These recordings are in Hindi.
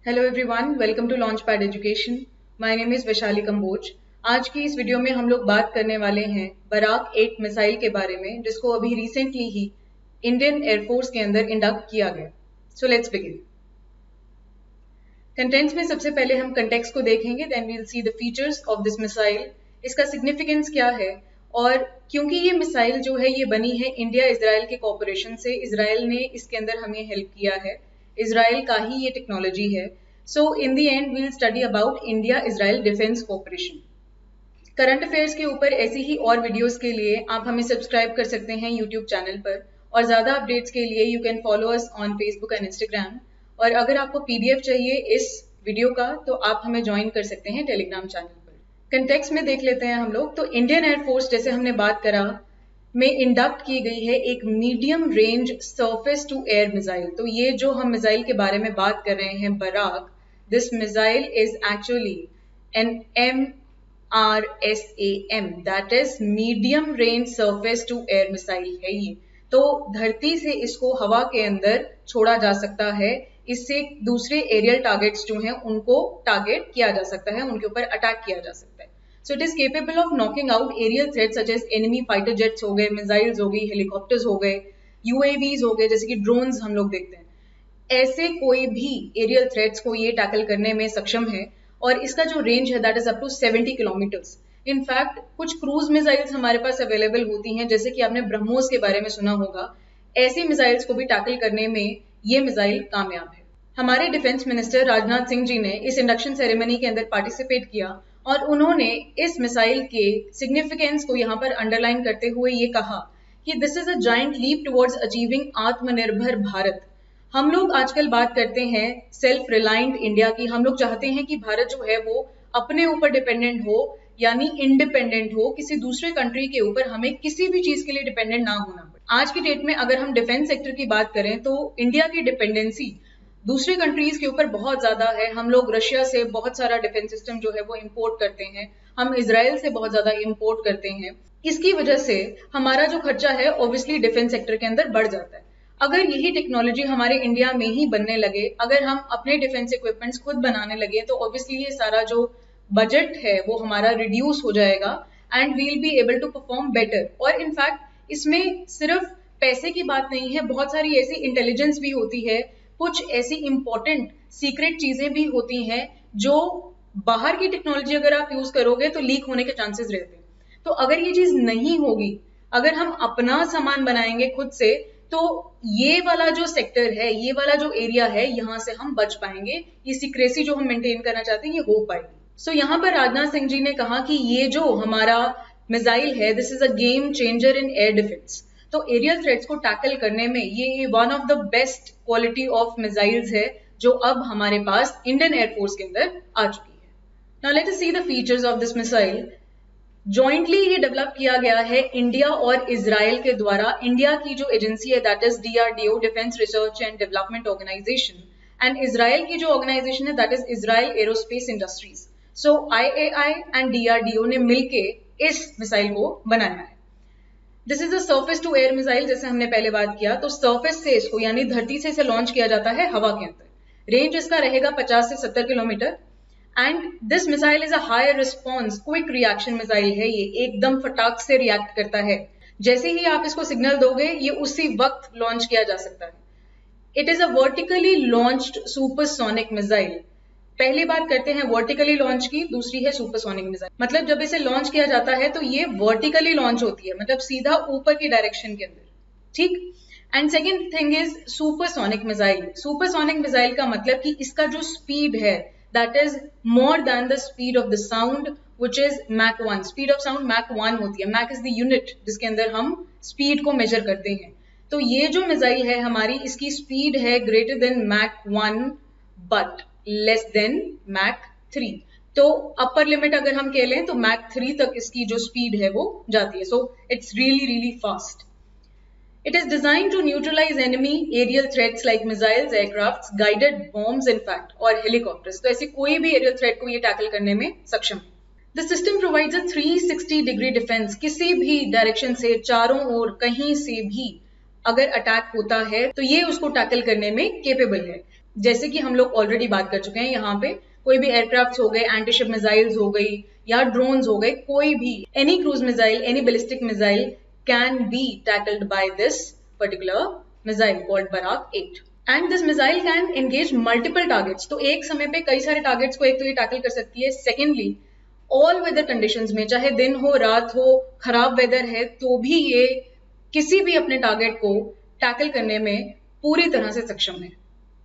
Hello everyone, welcome to launch pad education. My name is Vaishali Kamboj. आज की इस वीडियो में हम लोग बात करने वाले हैं बराक 8 मिसाइल के बारे में, जिसको अभी रिसेंटली ही इंडियन एयरफोर्स के अंदर इंडक्ट किया गया। So let's begin. कंटेंट्स में सबसे पहले हम कंटेक्स्ट को देखेंगे, then we will see the features of this missile, इसका सिग्निफिकेंस क्या है। और क्योंकि ये मिसाइल जो है ये बनी है इंडिया इजराइल के कोऑपरेशन से, इजराइल ने इसके अंदर हमें हेल्प किया है, इजराइल का ही ये टेक्नोलॉजी है। So in the end we will study about India Israel defence cooperation. Current affairs के ऊपर ऐसी ही और वीडियोस के लिए आप हमें सब्सक्राइब कर सकते हैं यूट्यूब चैनल पर, और ज्यादा अपडेट्स के लिए you can follow us on Facebook and Instagram. और अगर आपको पीडीएफ चाहिए इस वीडियो का तो आप हमें ज्वाइन कर सकते हैं टेलीग्राम चैनल पर। कंटेक्स्ट में देख लेते हैं हम लोग। तो इंडियन एयरफोर्स, जैसे हमने बात करा, में इंडक्ट की गई है एक medium range surface to air missile. तो ये जो हम मिसाइल के बारे में बात कर रहे हैं Barak, this missile is actually an MRSAM, that is medium range surface to air missile है ये। तो धरती से इसको हवा के अंदर छोड़ा जा सकता है, इससे दूसरे एरियल टारगेट्स जो हैं उनको टारगेट किया जा सकता है, उनके ऊपर अटैक किया जा सकता है। So it is capable of knocking out aerial threats such as enemy fighter jets हो गए, मिसाइल्स हो गई, हेलीकॉप्टर्स हो गए, UAVs हो गए, जैसे कि ड्रोन्स हम लोग देखते हैं। ऐसे कोई भी एरियल थ्रेट्स को ये टैकल करने में सक्षम है। और इसका जो रेंज है that is up to 70 kilometres. In fact कुछ क्रूज मिसाइल्स हमारे पास अवेलेबल होती हैं, जैसे कि आपने ब्रह्मोस के बारे में सुना होगा। ऐसी मिसाइल्स को भी टैकल करने में ये मिसाइल कामयाब है। हमारे डिफेंस मिनिस्टर राजनाथ सिंह जी ने इस इंडक्शन सेरेमनी के अंदर पार्टिसिपेट किया और उन्होंने इस मिसाइल के सिग्निफिकेंस को यहाँ पर अंडरलाइन करते हुए ये कहा कि this is a giant leap towards achieving आत्मनिर्भर भारत। हम लोग आजकल बात करते हैं सेल्फ रिलायंट इंडिया की। हम लोग चाहते हैं कि भारत जो है वो अपने ऊपर डिपेंडेंट हो, यानी इंडिपेंडेंट हो, किसी दूसरे कंट्री के ऊपर हमें किसी भी चीज के लिए डिपेंडेंट ना होना पड़े। आज की डेट में अगर हम डिफेंस सेक्टर की बात करें तो इंडिया की डिपेंडेंसी दूसरी कंट्रीज के ऊपर बहुत ज्यादा है। हम लोग रशिया से बहुत सारा डिफेंस सिस्टम जो है वो इंपोर्ट करते हैं, हम इजराइल से बहुत ज्यादा इंपोर्ट करते हैं। इसकी वजह से हमारा जो खर्चा है ऑब्वियसली डिफेंस सेक्टर के अंदर बढ़ जाता है। अगर यही टेक्नोलॉजी हमारे इंडिया में ही बनने लगे, अगर हम अपने डिफेंस इक्विपमेंट्स खुद बनाने लगे, तो ऑब्वियसली ये सारा जो बजट है वो हमारा रिड्यूस हो जाएगा and we will be able to perform better. और इनफैक्ट इसमें सिर्फ पैसे की बात नहीं है, बहुत सारी ऐसी इंटेलिजेंस भी होती है, कुछ ऐसी इंपॉर्टेंट सीक्रेट चीजें भी होती हैं जो बाहर की टेक्नोलॉजी अगर आप यूज करोगे तो लीक होने के चांसेस रहते हैं। तो अगर ये चीज नहीं होगी, अगर हम अपना सामान बनाएंगे खुद से, तो ये वाला जो सेक्टर है, ये वाला जो एरिया है, यहां से हम बच पाएंगे। ये सीक्रेसी जो हम मेंटेन करना चाहते हैं ये हो पाएगी। सो यहाँ पर राजनाथ सिंह जी ने कहा कि ये जो हमारा मिसाइल है, this is a game changer in air defence. तो एरियल थ्रेट्स को टैकल करने में ये one of the best quality of missiles है जो अब हमारे पास इंडियन एयरफोर्स के अंदर आ चुकी है। Now let us see the features of this missile. Jointly ये डेवलप किया गया है इंडिया और इजराइल के द्वारा। इंडिया की जो एजेंसी है that is DRDO, defence research and development organisation, and Israel की जो ऑर्गेनाइजेशन है that is Israel aerospace industries. So IAI and DRDO ने मिलके इस मिसाइल को बनाया है। This is a surface to air missile, जैसे हमने पहले बात किया। तो सर्फेस से इसको, यानी धरती से इसे लॉन्च किया जाता है हवा के अंदर। रेंज इसका रहेगा 50 से 70 kilometre. And this missile is a high response quick reaction missile है। ये एकदम फटाक से रिएक्ट करता है, जैसे ही आप इसको सिग्नल दोगे ये उसी वक्त लॉन्च किया जा सकता है। It is a vertically launched supersonic missile. पहली बात करते हैं वर्टिकली लॉन्च की, दूसरी है सुपरसोनिक मिसाइल। मतलब जब इसे लॉन्च किया जाता है तो ये वर्टिकली लॉन्च होती है, मतलब सीधा ऊपर की डायरेक्शन के अंदर, ठीक। And second thing is supersonic missile. Supersonic missile का मतलब कि इसका जो स्पीड है that is more than the speed of the sound which is Mach 1। Speed of sound Mach 1 होती है। Mach इज द यूनिट जिसके अंदर हम स्पीड को मेजर करते हैं। तो ये जो मिसाइल है हमारी, इसकी स्पीड है greater than Mach 1 but less than Mach 3। तो अपर लिमिट अगर हम कह लें तो Mach 3 तक इसकी जो स्पीड है वो जाती है। So it's really fast. It is designed to neutralize enemy aerial threats like missiles, aircrafts, guided bombs in fact, और helicopters। तो ऐसे कोई भी aerial threat को ये टैकल करने में सक्षम है। The system provides a 360-degree defense। किसी भी डायरेक्शन से, चारों ओर, कहीं से भी अगर अटैक होता है तो ये उसको टैकल करने में केपेबल है। जैसे कि हम लोग ऑलरेडी बात कर चुके हैं यहाँ पे, कोई भी एयरक्राफ्ट हो गए, एंटीशिप मिसाइल्स हो गई या ड्रोन्स हो गए, कोई भी any cruise missile, any ballistic missile can be tackled by this particular missile called Barak 8 and this missile can engage multiple targets. तो एक समय पे कई सारे टारगेट्स को एक तो ये टैकल कर सकती है। सेकेंडली, ऑल वेदर कंडीशंस में, चाहे दिन हो रात हो, खराब वेदर है, तो भी ये किसी भी अपने टारगेट को टैकल करने में पूरी तरह से सक्षम है।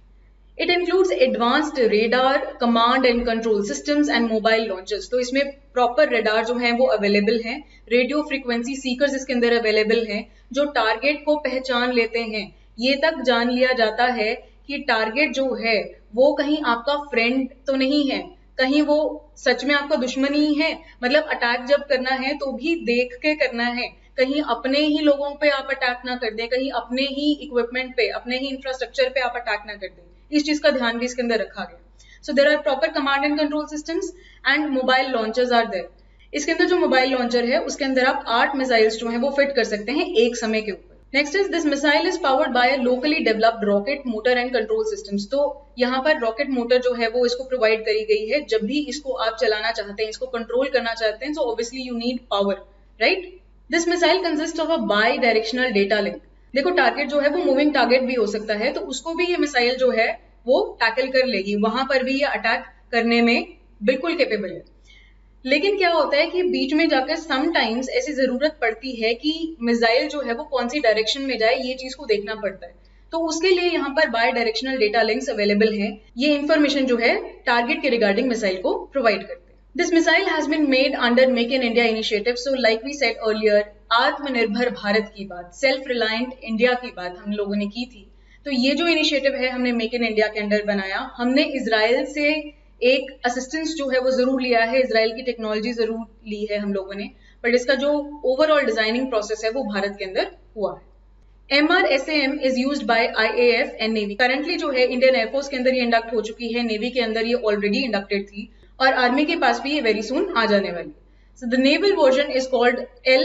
It includes advanced radar, command and control systems and mobile launchers। तो इसमें प्रॉपर रेडार जो है वो अवेलेबल हैं, रेडियो फ्रीक्वेंसी सीकर्स इसके अंदर अवेलेबल हैं जो टारगेट को पहचान लेते हैं। ये तक जान लिया जाता है कि टारगेट जो है वो कहीं आपका फ्रेंड तो नहीं है, कहीं वो सच में आपका दुश्मन ही है। मतलब अटैक जब करना है तो भी देख के करना है, कहीं अपने ही लोगों पे आप अटैक ना कर दें, कहीं अपने ही इक्विपमेंट पे, अपने ही इंफ्रास्ट्रक्चर पे आप अटैक ना कर दें। इस चीज का ध्यान भी इसके अंदर रखा गया। So there are proper command and control systems and mobile launchers are there. इसके अंदर जो मोबाइल लॉन्चर है उसके अंदर आप 8 मिसाइल्स जो है वो फिट कर सकते हैं एक समय के ऊपर। Next is this missile is powered by a locally developed rocket motor and control systems. तो यहाँ पर रॉकेट मोटर जो है वो इसको प्रोवाइड करी गई है। जब भी इसको आप चलाना चाहते हैं, इसको कंट्रोल करना चाहते हैं, so obviously you need power, right. This missile consist of a bidirectional data link. देखो टारगेट जो है वो मूविंग टारगेट भी हो सकता है, तो उसको भी ये मिसाइल जो है वो टैकल कर लेगी, वहां पर भी ये अटैक करने में बिल्कुल कैपेबल है। लेकिन क्या होता है कि बीच में जाकर समटाइम्स ऐसी जरूरत पड़ती है कि मिसाइल जो है वो कौन सी डायरेक्शन में जाए, ये चीज को देखना पड़ता है। तो उसके लिए यहाँ पर bidirectional data links available हैं। ये इंफॉर्मेशन जो है टारगेट के रिगार्डिंग मिसाइल को प्रोवाइड करते हैं। This missile has been made under make in India initiative. So like we said earlier, Atmanirbhar Bharat की बात, सेल्फ रिलायंट इंडिया की बात हम लोगों ने की थी। तो ये जो इनिशिएटिव है हमने मेक इन इंडिया के अंडर बनाया। हमने इजराइल से एक असिस्टेंस जो है वो जरूर लिया है, इजराइल की टेक्नोलॉजी जरूर ली है हम लोगों ने, बट इसका जो ओवरऑल डिजाइनिंग प्रोसेस है वो भारत के अंदर हुआ है। MRSAM is used by IAF and navy. Currently जो है इंडियन एयरफोर्स के अंदर ये इंडक्ट हो चुकी है, नेवी के अंदर ये ऑलरेडी इंडक्टेड थी और आर्मी के पास भी ये वेरी सून आ जाने वाली है। So the naval version is called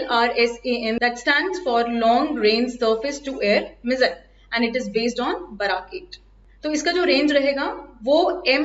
LRSAM, that stands for Long Range Surface to Air Missile and it is based on Barak 8। तो इसका जो रेंज रहेगा वो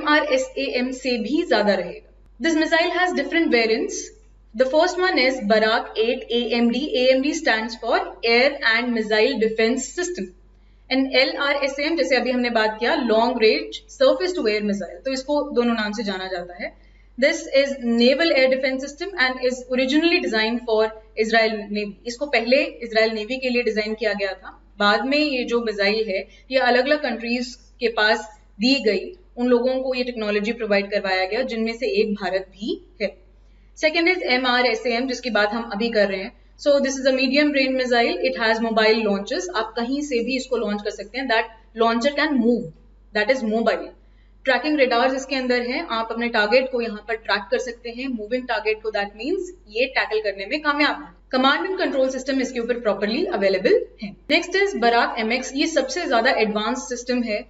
MRSAM से भी ज्यादा रहेगा। This missile has different variants. The first one is Barak 8 AMD. AMD stands for Air and Missile Defense System. And LRSAM जैसे अभी हमने बात किया, Long Range Surface to Air Missile, तो इसको दोनों नाम से जाना जाता है। This is Naval Air Defense System and is originally designed for Israel Navy। इसको पहले इजराइल नेवी के लिए डिजाइन किया गया था। बाद में ये जो मिसाइल है ये अलग अलग कंट्रीज के पास दी गई, उन लोगों को ये टेक्नोलॉजी प्रोवाइड करवाया गया जिनमें से एक भारत भी है। सेकेंड इज MRSAM जिसकी बात हम अभी कर रहे हैं। So this is a medium range missile, it has mobile launchers. आप कहीं से भी इसको लॉन्च कर सकते हैं। That launcher can move, that is mobile. Tracking radars इसके अंदर हैं, आप अपने टारगेट को यहाँ पर ट्रैक कर सकते हैं, मूविंग टारगेट को, दैट मीन्स ये टैकल करने में कामयाब है। कमांड एंड कंट्रोल सिस्टम इसके ऊपर प्रॉपरली अवेलेबल है। नेक्स्ट इज बराक MX, ये सबसे ज्यादा एडवांस सिस्टम है।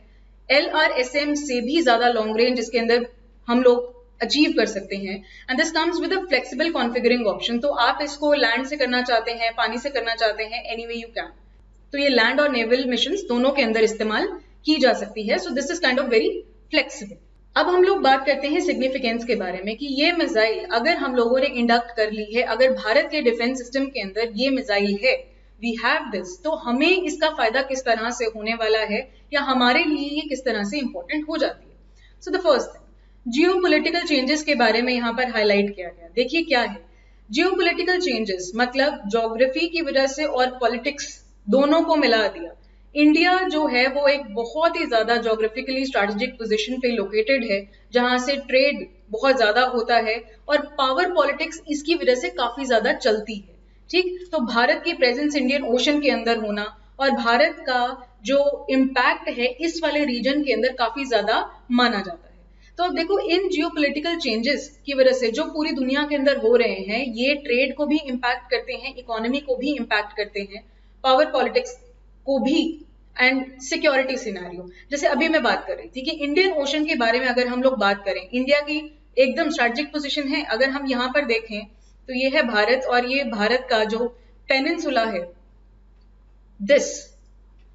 LRSAM से भी ज्यादा लॉन्ग रेंज इसके अंदर हम लोग अचीव कर सकते हैं। And this comes with a flexible configuring option. तो आप इसको लैंड से करना चाहते हैं, पानी से करना चाहते हैं, एनी वे यू कैन। तो ये लैंड और नेवल मिशंस दोनों के अंदर इस्तेमाल की जा सकती है। So this is kind of very flexible. अब हम लोग बात करते हैं सिग्निफिकेंस के बारे में कि ये मिसाइल अगर हम लोगों ने इंडक्ट कर ली है, अगर भारत के डिफेंस सिस्टम के अंदर ये मिसाइल है, वी हैव दिस, तो हमें इसका फायदा किस तरह से होने वाला है या हमारे लिए ये किस तरह से इंपॉर्टेंट हो जाती है। So the first thing, geopolitical changes के बारे में यहाँ पर हाईलाइट किया गया। देखिए क्या है जियोपॉलिटिकल चेंजेस, मतलब ज्योग्राफी की वजह से और पॉलिटिक्स दोनों को मिला दिया। इंडिया जो है वो एक बहुत ही ज्यादा ज्योग्राफिकली स्ट्रैटेजिक पोजीशन पे लोकेटेड है, जहां से ट्रेड बहुत ज्यादा होता है और पावर पॉलिटिक्स इसकी वजह से काफी ज्यादा चलती है। ठीक, तो भारत की प्रेजेंस इंडियन ओशन के अंदर होना और भारत का जो इम्पैक्ट है इस वाले रीजन के अंदर काफी ज्यादा माना जाता है। तो अब देखो इन जियोपॉलिटिकल चेंजेस की वजह से जो पूरी दुनिया के अंदर हो रहे हैं, ये ट्रेड को भी इम्पैक्ट करते हैं, इकोनॉमी को भी इम्पैक्ट करते हैं, पावर पॉलिटिक्स को भी, एंड सिक्योरिटी सिनेरियो। जैसे अभी मैं बात कर रही थी कि इंडियन ओशन के बारे में अगर हम लोग बात करें, इंडिया की एकदम स्ट्रैटेजिक पोजीशन है। अगर हम यहाँ पर देखें तो ये है भारत, और ये भारत का जो पेनिनसुला है दिस,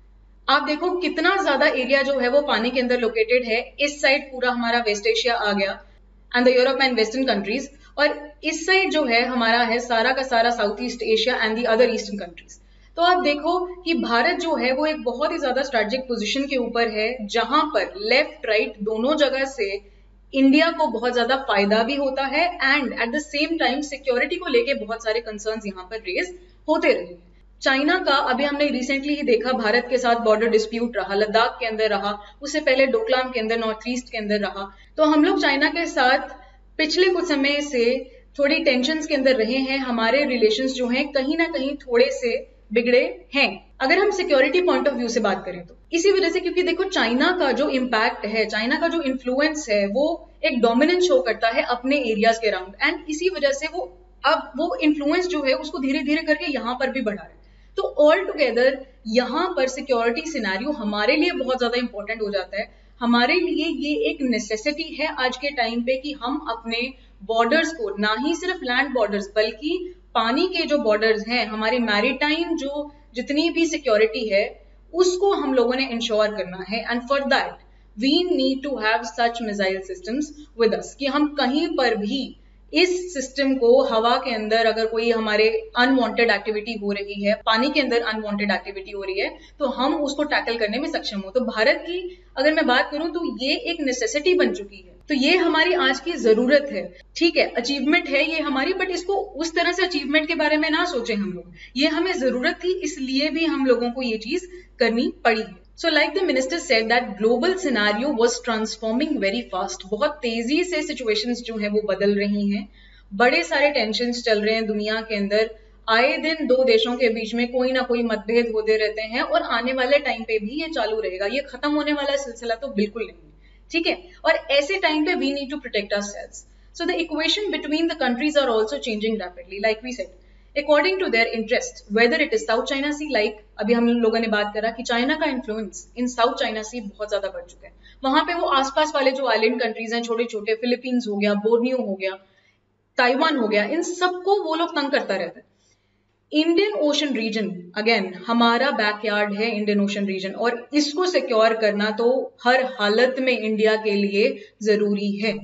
आप देखो कितना ज्यादा एरिया जो है वो पानी के अंदर लोकेटेड है। इस साइड पूरा हमारा वेस्ट एशिया आ गया and the Europe and western countries, और इस साइड जो है हमारा है सारा का सारा South East Asia and the other eastern countries. तो आप देखो कि भारत जो है वो एक बहुत ही ज्यादा स्ट्रेटेजिक पोजीशन के ऊपर है, जहां पर लेफ्ट राइट दोनों जगह से इंडिया को बहुत ज्यादा फायदा भी होता है and at the same time security को लेके बहुत सारे कंसर्न्स यहाँ पर रेज होते रहे हैं। चाइना का अभी हमने रिसेंटली ही देखा, भारत के साथ बॉर्डर डिस्प्यूट रहा, लद्दाख के अंदर रहा, उससे पहले डोकलाम के अंदर नॉर्थ ईस्ट के अंदर रहा। तो हम लोग चाइना के साथ पिछले कुछ समय से थोड़ी टेंशन्स के अंदर रहे हैं, हमारे रिलेशंस जो हैं कहीं ना कहीं थोड़े से बिगड़े हैं अगर हम सिक्योरिटी पॉइंट ऑफ व्यू से बात करें तो। इसी वजह से, क्योंकि देखो चाइना का जो इम्पैक्ट है, चाइना का जो इन्फ्लुएंस है, वो एक डोमिनेंस शो करता है अपने एरियाज के अराउंड, एंड इसी वजह से वो अब वो इन्फ्लुएंस जो है उसको धीरे धीरे करके यहाँ पर भी बढ़ा रहे हैं। तो ऑल टुगेदर यहाँ पर सिक्योरिटी सिनेरियो हमारे लिए बहुत ज्यादा इंपॉर्टेंट हो जाता है। हमारे लिए ये एक नेसेसिटी है आज के टाइम पे कि हम अपने बॉर्डर्स को, ना ही सिर्फ लैंड बॉर्डर्स बल्कि पानी के जो बॉर्डर्स हैं, हमारी मैरीटाइम जो जितनी भी सिक्योरिटी है उसको हम लोगों ने इंश्योर करना है। And for that we need to have such missile systems with us, कि हम कहीं पर भी इस सिस्टम को, हवा के अंदर अगर कोई हमारे अनवांटेड एक्टिविटी हो रही है, पानी के अंदर अनवांटेड एक्टिविटी हो रही है, तो हम उसको टैकल करने में सक्षम हो। तो भारत की अगर मैं बात करूं तो ये एक नेसेसिटी बन चुकी है, तो ये हमारी आज की जरूरत है। ठीक है, अचीवमेंट है ये हमारी, बट इसको उस तरह से अचीवमेंट के बारे में ना सोचें हम लोग। ये हमें जरूरत थी, इसलिए भी हम लोगों को ये चीज करनी पड़ी है। So like the minister said that global scenario was transforming very fast. बहुत तेजी से situations जो है वो बदल रही हैं, बड़े सारे tensions चल रहे हैं दुनिया के अंदर, आए दिन दो देशों के बीच में कोई ना कोई मतभेद होते रहते हैं, और आने वाले टाइम पे भी ये चालू रहेगा, ये खत्म होने वाला सिलसिला तो बिल्कुल नहीं है। ठीक है, और ऐसे टाइम पे we need to protect ourselves. So the equation between the countries are also changing rapidly, like we said. According to their interest, whether it is South China Sea, like अभी हम लोगों ने बात करा कि चाइना का influence in South China Sea बहुत ज्यादा बढ़ चुका है। वहां पे वो आसपास वाले जो आइलैंड कंट्रीज हैं, छोटे छोटे, फिलीपींस हो गया, बोर्नियो हो गया, ताइवान हो गया, इन सबको वो लोग तंग करता रहता है। इंडियन ओशन रीजन, अगेन हमारा बैकयार्ड है इंडियन ओशन रीजन, और इसको सिक्योर करना तो हर हालत में इंडिया के लिए जरूरी है।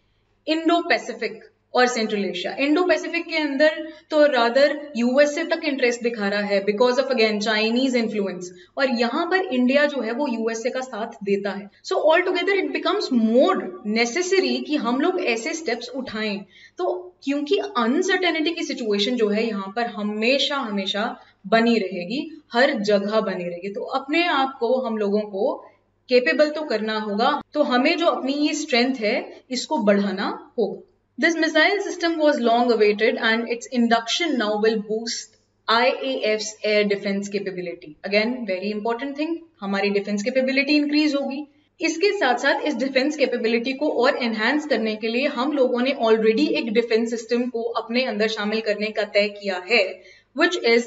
इंडो पैसिफिक और सेंट्रल एशिया, इंडो पैसिफिक के अंदर तो रादर यूएसए तक इंटरेस्ट दिखा रहा है because of again Chinese influence, और यहां पर इंडिया जो है वो यूएसए का साथ देता है। So all together it becomes more necessary कि हम लोग ऐसे स्टेप्स उठाएं। तो क्योंकि अनसर्टेनिटी की सिचुएशन जो है यहाँ पर हमेशा हमेशा बनी रहेगी, हर जगह बनी रहेगी, तो अपने आप को हम लोगों को केपेबल तो करना होगा। तो हमें जो अपनी ये स्ट्रेंथ है इसको बढ़ाना होगा। This missile system was long awaited and its induction now will boost IAF's air defense capability. Again, very important thing, हमारी defense capability increase होगी। इसके साथ साथ इस डिफेंस कैपेबिलिटी को और एनहांस करने के लिए हम लोगों ने ऑलरेडी एक डिफेंस सिस्टम को अपने अंदर शामिल करने का तय किया है, which is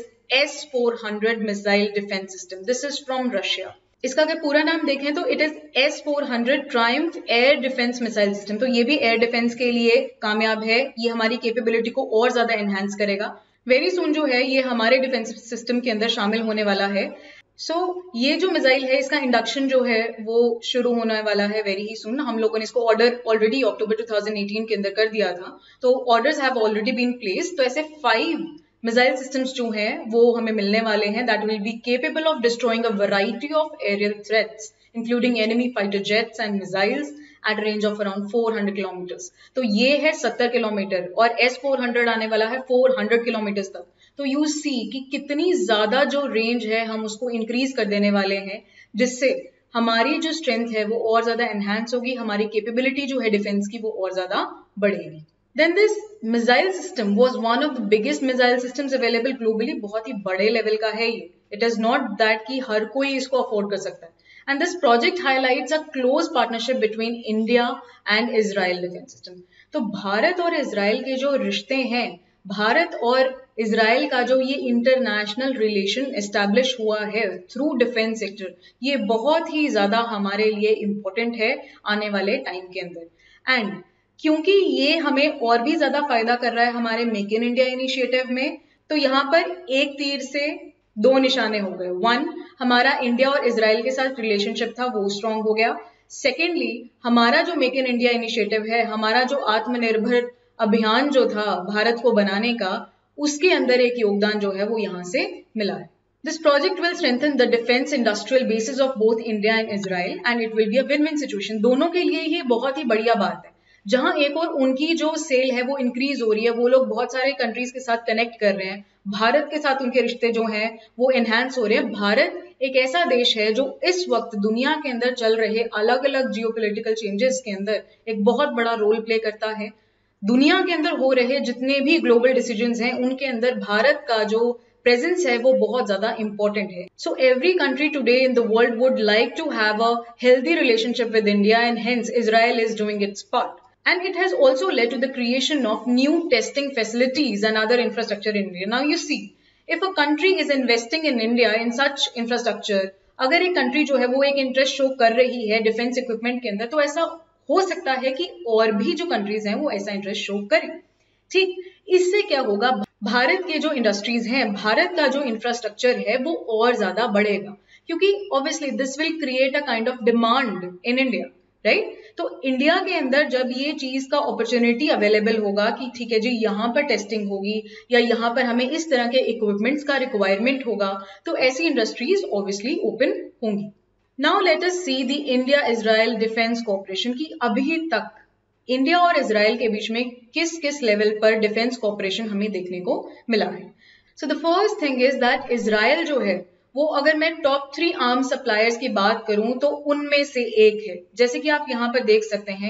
S-400 missile defense system. This is from Russia. इसका अगर पूरा नाम देखें तो it is S-400 Triumf air defence missile system. तो ये भी एयर डिफेंस के लिए कामयाब है, ये हमारी कैपेबिलिटी को और ज्यादा एनहांस करेगा। वेरी सुन जो है ये हमारे डिफेंस सिस्टम के अंदर शामिल होने वाला है। ये जो मिसाइल है इसका इंडक्शन जो है वो शुरू होने वाला है वेरी ही सुन। हम लोगों ने इसको ऑर्डर ऑलरेडी अक्टूबर 2018 के अंदर कर दिया था, तो orders have already been placed. तो ऐसे 5 मिसाइल सिस्टम्स जो हैं वो हमें मिलने वाले हैं, that will be capable of destroying a variety of aerial threats including enemy fighter jets and missiles at range of around 400 kilometres. तो ये है 70 किलोमीटर और S-400 आने वाला है 400 किलोमीटर्स तक। तो यू सी कि कितनी ज्यादा जो रेंज है हम उसको इंक्रीज कर देने वाले हैं, जिससे हमारी जो स्ट्रेंथ है वो और ज्यादा एनहांस होगी, हमारी कैपेबिलिटी जो है डिफेंस की वो और ज्यादा बढ़ेगी। Then this missile system was one of the biggest missile systems available globally. बहुत ही बड़े लेवल का है ये। It is not that कि हर कोई इसको अफोर्ड कर सकता है। And this project highlights a close partnership between India and Israel defense system. तो भारत और इजराइल के जो रिश्ते हैं, भारत और इजराइल का जो ये इंटरनेशनल रिलेशन एस्टैब्लिश हुआ है थ्रू डिफेंस सेक्टर, ये बहुत ही ज्यादा हमारे लिए इम्पोर्टेंट है आने वाले टाइम के अंदर। एंड क्योंकि ये हमें और भी ज्यादा फायदा कर रहा है हमारे मेक इन इंडिया इनिशिएटिव में, तो यहाँ पर एक तीर से दो निशाने हो गए। वन, हमारा इंडिया और इजराइल के साथ रिलेशनशिप था वो स्ट्रांग हो गया। सेकेंडली, हमारा जो मेक इन इंडिया इनिशिएटिव है, हमारा जो आत्मनिर्भर अभियान जो था भारत को बनाने का, उसके अंदर एक योगदान जो है वो यहाँ से मिला है। This project will strengthen the defense industrial bases of both India and Israel and it will be a win-win situation. दोनों के लिए ये बहुत ही बढ़िया बात है। जहां एक और उनकी जो सेल है वो इंक्रीज हो रही है, वो लोग बहुत सारे कंट्रीज के साथ कनेक्ट कर रहे हैं, भारत के साथ उनके रिश्ते जो हैं वो एनहांस हो रहे हैं। भारत एक ऐसा देश है जो इस वक्त दुनिया के अंदर चल रहे अलग अलग जियोपॉलिटिकल चेंजेस के अंदर एक बहुत बड़ा रोल प्ले करता है। दुनिया के अंदर हो रहे जितने भी ग्लोबल डिसीजंस हैं उनके अंदर भारत का जो प्रेजेंस है वो बहुत ज्यादा इंपॉर्टेंट है। So every country today in the world would like to have a healthy relationship with India and hence Israel is doing its part. And it has also led to the creation of new testing facilities and other infrastructure in India. Now you see, if a country is investing in India in such infrastructure, अगर एक कंट्री जो है वो एक इंटरेस्ट शो कर रही है डिफेंस इक्विपमेंट के अंदर, तो ऐसा हो सकता है कि और भी जो कंट्रीज हैं वो ऐसा इंटरेस्ट शो करें। ठीक, इससे क्या होगा, भारत के जो इंडस्ट्रीज हैं, भारत का जो इंफ्रास्ट्रक्चर है वो और ज्यादा बढ़ेगा, क्योंकि obviously this will create a kind of demand in India, right? तो इंडिया के अंदर जब ये चीज का अपॉर्चुनिटी अवेलेबल होगा कि ठीक है जी यहाँ पर टेस्टिंग होगी या यहाँ पर हमें इस तरह के इक्विपमेंट्स का रिक्वायरमेंट होगा, तो ऐसी इंडस्ट्रीज ऑब्वियसली ओपन होंगी। Now let us see the India Israel defence cooperation की अभी तक इंडिया और इजराइल के बीच में किस किस लेवल पर डिफेंस कोऑपरेशन हमें देखने को मिला है। So the first thing is that Israel जो है वो, अगर मैं टॉप 3 आर्म्स सप्लायर्स की बात करूं तो उनमें से एक है। जैसे कि आप यहाँ पर देख सकते हैं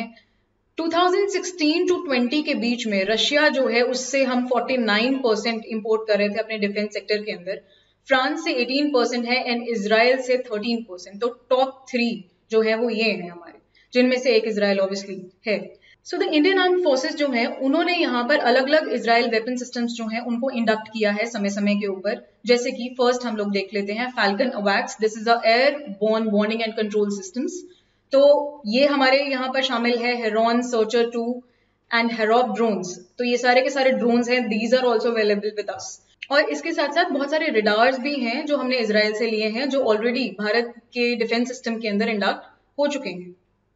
2016 टू 20 के बीच में रशिया जो है उससे हम 49% इंपोर्ट कर रहे थे अपने डिफेंस सेक्टर के अंदर, फ्रांस से 18% है एंड इजराइल से 13%। तो टॉप 3 जो है वो ये है हमारे, जिनमें से एक इजराइल ऑब्वियसली है। So the Indian arm forces जो है उन्होंने यहाँ पर अलग अलग इजराइल वेपन सिस्टम्स जो हैं उनको इंडक्ट किया है समय समय के ऊपर। जैसे कि फर्स्ट हम लोग देख लेते हैं फैल्कन अवैक्स, this is a airborne warning and control systems. तो ये हमारे यहाँ पर शामिल है Heron, Searcher 2 and Harop drones. तो ये सारे के सारे ड्रोन्स हैं, these are also available with us. और इसके साथ साथ बहुत सारे रिडार्स भी हैं जो हमने इजराइल से लिए हैं, जो ऑलरेडी भारत के डिफेंस सिस्टम के अंदर इंडक्ट हो चुके हैं।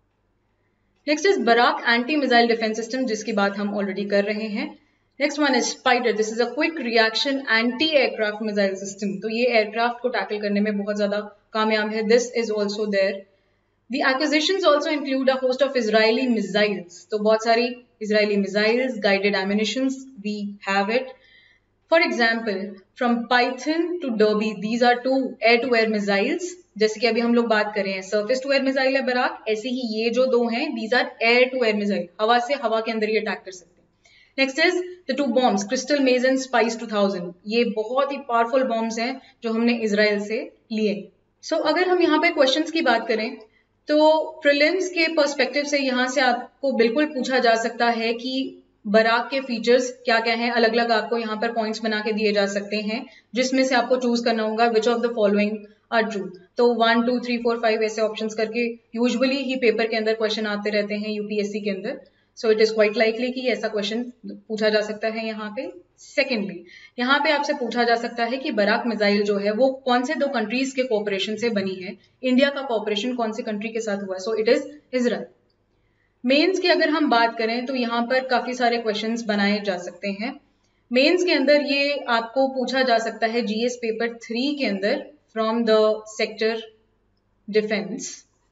Next is Barak anti missile defence system, जिसकी बात हम ऑलरेडी कर रहे हैं। Next one is Spyder, this is a quick reaction anti aircraft missile system. तो ये एयरक्राफ्ट को टैकल करने में बहुत ज्यादा कामयाब है, this is also there. The acquisitions also include a host of Israeli missiles. तो बहुत सारी Israeli missiles, guided ammunitions, we have it. For example from Python to Derby, these are 2 air to air missiles. जैसे कि अभी हम लोग बात कर रहे हैं सर्फेस टू एयर मिसाइल है बराक, ऐसे ही ये जो 2 हैं these are air to air missile, हवा से हवा के अंदर ये अटैक कर सकते हैं। Next is the 2 bombs Crystal Maze and Spice 2000। ये बहुत ही पावरफुल बॉम्ब्स हैं जो हमने इजराइल से लिए। सो अगर हम यहाँ पे क्वेश्चंस की बात करें तो प्रीलिम्स के पर्सपेक्टिव से यहाँ से आपको बिल्कुल पूछा जा सकता है कि बराक के फीचर्स क्या क्या हैं। अलग अलग आपको यहाँ पर पॉइंट्स बना के दिए जा सकते हैं, जिसमें से आपको चूज करना होगा which of the following are true. तो 1 2 3 4 5 ऐसे ऑप्शंस करके यूजुअली ही पेपर के अंदर क्वेश्चन आते रहते हैं यूपीएससी के अंदर। So it is quite likely कि ऐसा क्वेश्चन पूछा जा सकता है यहाँ पे। सेकेंडली, यहाँ पे आपसे पूछा जा सकता है कि बराक मिसाइल जो है वो कौन से 2 कंट्रीज के कोऑपरेशन से बनी है, इंडिया का कोऑपरेशन कौन सी कंट्री के साथ हुआ है। So it is Israel. Mains की अगर हम बात करें तो यहाँ पर काफी सारे क्वेश्चंस बनाए जा सकते हैं। मेंस के अंदर ये आपको पूछा जा सकता है जीएस पेपर 3 के अंदर from the sector defence,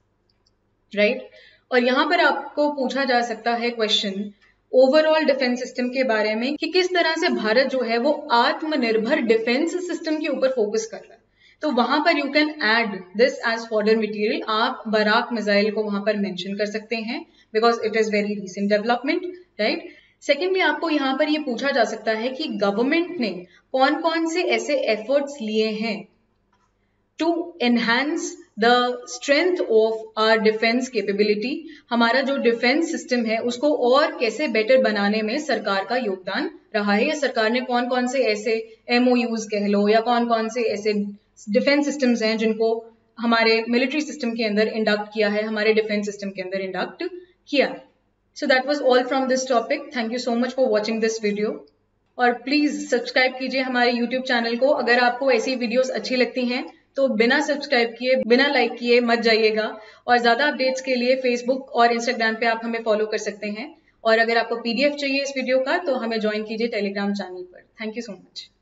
right. और यहाँ पर आपको पूछा जा सकता है क्वेश्चन ओवरऑल डिफेंस सिस्टम के बारे में कि किस तरह से भारत जो है वो आत्मनिर्भर डिफेंस सिस्टम के ऊपर फोकस कर रहा है। तो वहां पर you can add this as further material. आप बराक मिसाइल को वहां पर मेंशन कर सकते हैं because it is very recent development, right. Secondly, आपको यहाँ पर ये पूछा जा सकता है कि गवर्नमेंट ने कौन कौन से ऐसे एफर्ट्स लिए हैं to enhance the strength of our defence capability. हमारा जो डिफेंस सिस्टम है उसको और कैसे बेटर बनाने में सरकार का योगदान रहा है, या सरकार ने कौन कौन से ऐसे MOUs कह लो या कौन कौन से ऐसे डिफेंस सिस्टम्स हैं जिनको हमारे मिलिट्री सिस्टम के अंदर इंडक्ट किया है, हमारे डिफेंस सिस्टम के अंदर इंडक्ट किया है। So that was all from this topic. Thank you so much for watching this video. और प्लीज सब्सक्राइब कीजिए हमारे YouTube चैनल को। अगर आपको ऐसी वीडियोस अच्छी लगती हैं तो बिना सब्सक्राइब किए, बिना लाइक किए मत जाइएगा। और ज्यादा अपडेट्स के लिए फेसबुक और इंस्टाग्राम पे आप हमें फॉलो कर सकते हैं। और अगर आपको PDF चाहिए इस वीडियो का तो हमें ज्वाइन कीजिए टेलीग्राम चैनल पर। Thank you so much.